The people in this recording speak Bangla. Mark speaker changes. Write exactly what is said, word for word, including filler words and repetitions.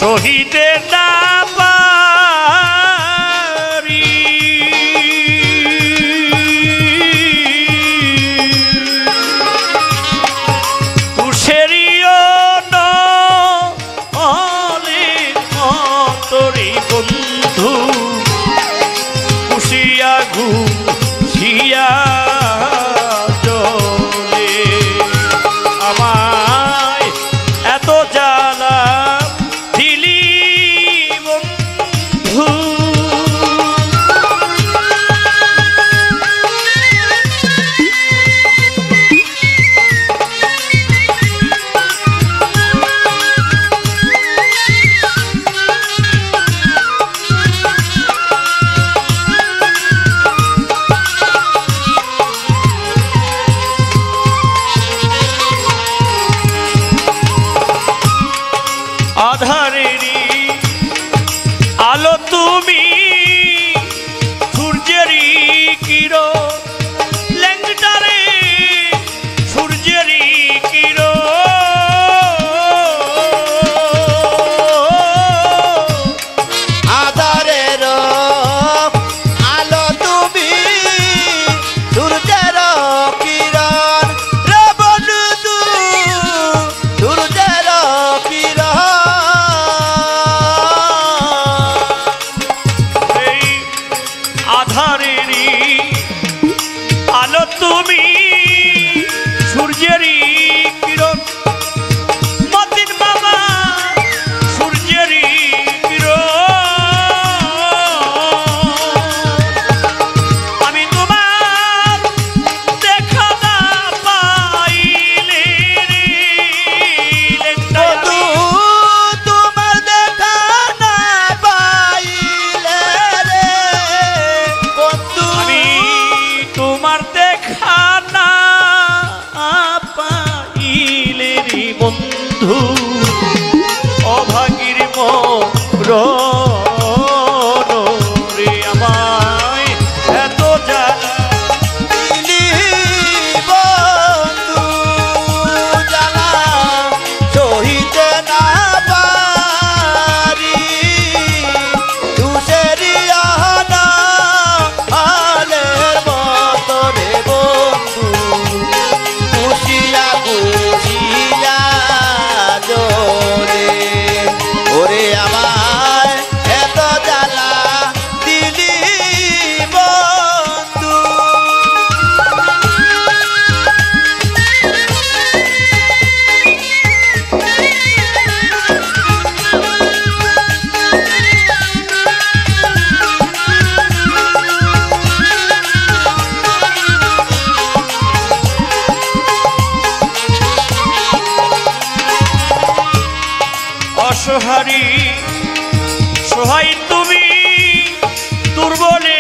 Speaker 1: সহিতে না পারি তুষেরিও নলে অন্তরে বন্ধু কুশিয়া ঘুষিয়া জলে আমায় এত জ্বালা দিলি বন্ধু আধারেরই আলো তুমি সূর্যেরই কিরণ ল্যাংটারে সূর্যেরই কিরণ
Speaker 2: আধারের আলো তুমি সূর্যের কিরণ রে বন্ধু সূর্যের কিরণ
Speaker 1: আধারেরই আলো তুমি সূর্যেরই কিরণ মতিন বাবা সূর্যেরই কিরণ আমি তোমার দেখা না পাইলে
Speaker 2: বন্ধু তোমার দেখা না পাইলে রে বন্ধু
Speaker 1: আমি তোমার দেখা না পাইলে রে বন্ধু অভাগীর মরণ রে আমায় এত জ্বালা
Speaker 2: দিলি বন্ধু জ্বালা সহিতে না পারি তুষেরি আহনা আলের মতো রে বন্ধু খুশিয়া খুশিয়া জোরে ওরে আমায় এত জ্বালা দিলি বন্ধু
Speaker 1: অসহারি সহায় তুমি দুর্বলে